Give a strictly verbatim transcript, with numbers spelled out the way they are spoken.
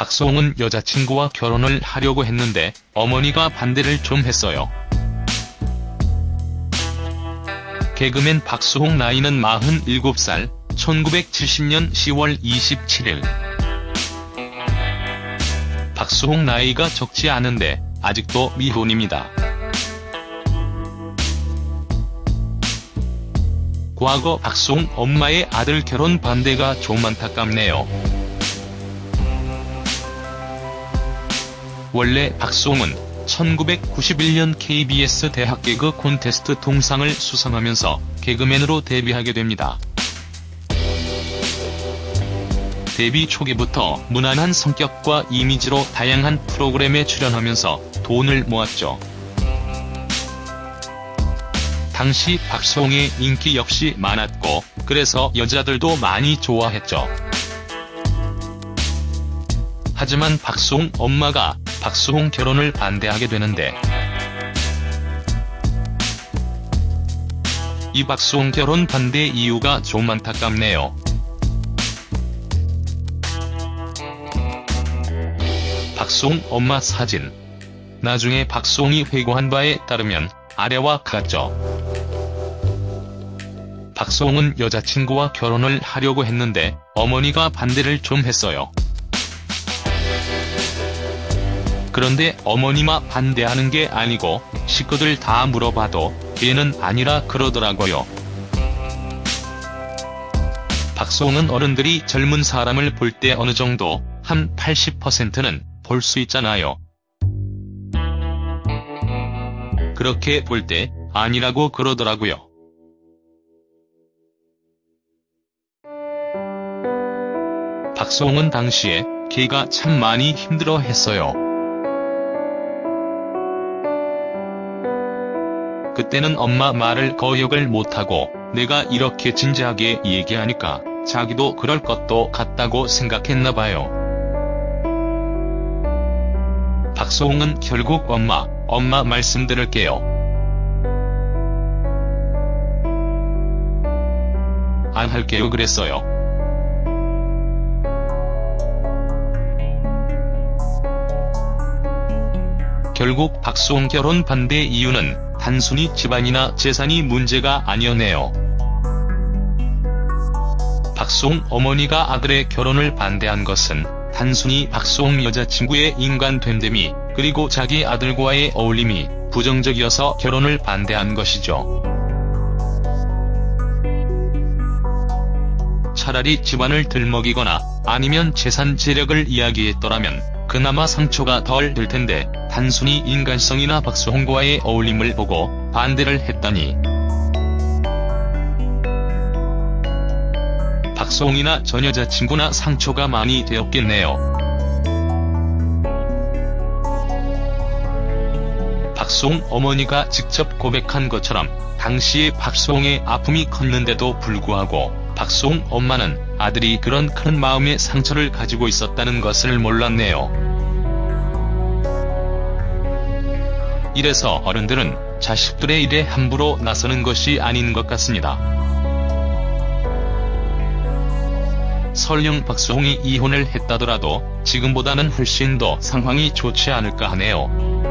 박수홍은 여자친구와 결혼을 하려고 했는데 어머니가 반대를 좀 했어요. 개그맨 박수홍 나이는 마흔일곱 살, 천구백칠십 년 시월 이십칠일. 박수홍 나이가 적지 않은데 아직도 미혼입니다. 과거 박수홍 엄마의 아들 결혼 반대가 좀 안타깝네요. 원래 박수홍은 천구백구십일 년 케이비에스 대학 개그 콘테스트 동상을 수상하면서 개그맨으로 데뷔하게 됩니다. 데뷔 초기부터 무난한 성격과 이미지로 다양한 프로그램에 출연하면서 돈을 모았죠. 당시 박수홍의 인기 역시 많았고 그래서 여자들도 많이 좋아했죠. 하지만 박수홍 엄마가 박수홍 결혼을 반대하게 되는데 이 박수홍 결혼 반대 이유가 좀 안타깝네요. 박수홍 엄마 사진. 나중에 박수홍이 회고한 바에 따르면 아래와 같죠. 박수홍은 여자친구와 결혼을 하려고 했는데 어머니가 반대를 좀 했어요. 그런데 어머니만 반대하는 게 아니고 식구들 다 물어봐도 걔는 아니라 그러더라고요. 박수홍은 어른들이 젊은 사람을 볼 때 어느 정도 한 팔십 퍼센트는 볼 수 있잖아요. 그렇게 볼 때 아니라고 그러더라고요. 박수홍은 당시에 걔가 참 많이 힘들어 했어요. 그때는 엄마 말을 거역을 못하고 내가 이렇게 진지하게 얘기하니까 자기도 그럴 것도 같다고 생각했나봐요. 박수홍은 결국 엄마, 엄마 말씀 들을게요. 안 할게요 그랬어요. 결국 박수홍 결혼 반대 이유는 단순히 집안이나 재산이 문제가 아니었네요. 박수홍 어머니가 아들의 결혼을 반대한 것은 단순히 박수홍 여자친구의 인간됨됨이 그리고 자기 아들과의 어울림이 부정적이어서 결혼을 반대한 것이죠. 차라리 집안을 들먹이거나 아니면 재산 재력을 이야기했더라면 그나마 상처가 덜 될 텐데 단순히 인간성이나 박수홍과의 어울림을 보고 반대를 했다니. 박수홍이나 전 여자친구나 상처가 많이 되었겠네요. 박수홍 어머니가 직접 고백한 것처럼 당시에 박수홍의 아픔이 컸는데도 불구하고 박수홍 엄마는 아들이 그런 큰 마음의 상처를 가지고 있었다는 것을 몰랐네요. 이래서 어른들은 자식들의 일에 함부로 나서는 것이 아닌 것 같습니다. 설령 박수홍이 이혼을 했다더라도 지금보다는 훨씬 더 상황이 좋지 않을까 하네요.